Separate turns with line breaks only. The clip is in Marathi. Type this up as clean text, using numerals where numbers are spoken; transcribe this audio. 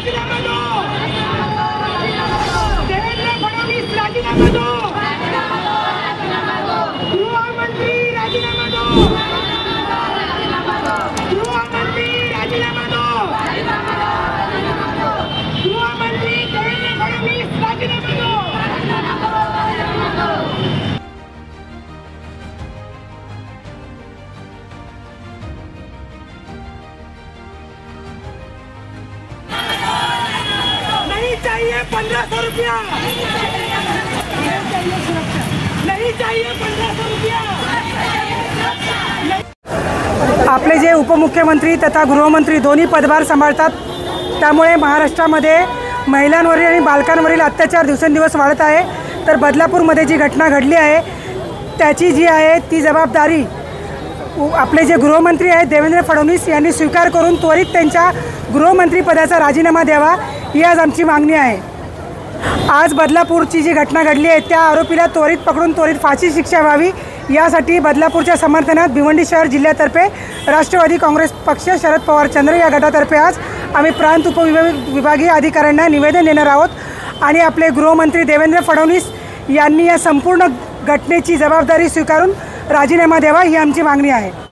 राजीनामा दो, देवेंद्र फडणवीस राजीनामा दो, गृहमंत्री राजीनामा दो, गृहमंत्री राजीनामा दो, गृहमंत्री देवेंद्र फडणवीस राजीनामा दो। नहीं चाहिए 1500 रुपया, नहीं चाहिए 1500 रुपया।
आपले जे उपमुख्यमंत्री तथा गृहमंत्री दोन्ही पदभार सांभाळतात, त्यामुळे महाराष्ट्रामध्ये महिलांवरील आणि बालकांवरील अत्याचार दिवसेंदिवस वाढत आहे। तर बदलापूरमध्ये जी घटना घडली आहे त्याची जी आहे ती जबाबदारी आपले जे गृहमंत्री आहेत देवेंद्र फडणवीस यांनी स्वीकार करून त्वरित त्यांच्या गृहमंत्री पदाचा राजीनामा द्यावा, ही आज आमची मागणी आहे। आज बदलापूरची जी घटना घडली आहे त्या आरोपीला त्वरित पकडून त्वरित फाशी शिक्षा व्हावी, यासाठी बदलापूरच्या समर्थनात भिवंडी शहर जिल्ह्यातर्फे राष्ट्रवादी काँग्रेस पक्ष शरद पवार चंद्र या गटातर्फे आज आम्ही प्रांत उपविभागीय अधिकाऱ्यांना निवेदन देणार आहोत आणि आपले गृहमंत्री देवेंद्र फडणवीस यांनी या संपूर्ण घटनेची जबाबदारी स्वीकारून राजीनामा द्यावा, ही आमची मागणी आहे।